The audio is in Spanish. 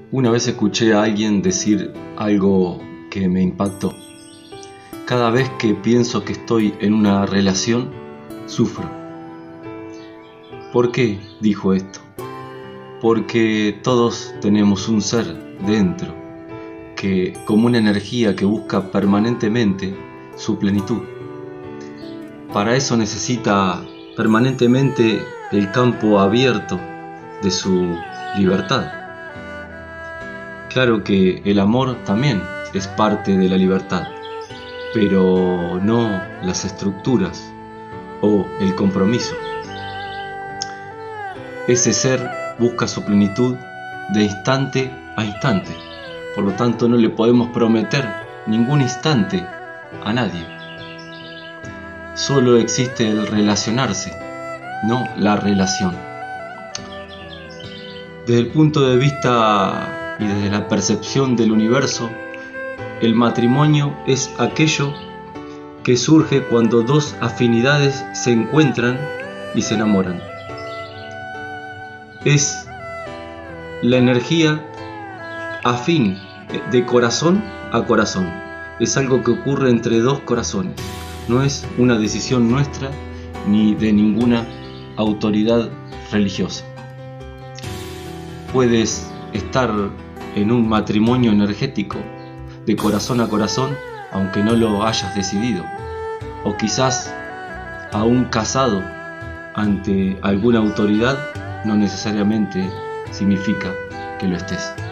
Una vez escuché a alguien decir algo que me impactó. Cada vez que pienso que estoy en una relación, sufro. ¿Por qué dijo esto? Porque todos tenemos un ser dentro que, como una energía que busca permanentemente su plenitud. Para eso necesita permanentemente el campo abierto de su libertad. Claro que el amor también es parte de la libertad, pero no las estructuras o el compromiso. Ese ser busca su plenitud de instante a instante, por lo tanto no le podemos prometer ningún instante a nadie. Solo existe el relacionarse, no la relación. Desde el punto de vista y desde la percepción del universo, el matrimonio es aquello que surge cuando dos afinidades se encuentran y se enamoran. Es la energía afín de corazón a corazón. Es algo que ocurre entre dos corazones. No es una decisión nuestra ni de ninguna autoridad religiosa. Puedes estar en un matrimonio energético de corazón a corazón aunque no lo hayas decidido, o quizás aún casado ante alguna autoridad no necesariamente significa que lo estés.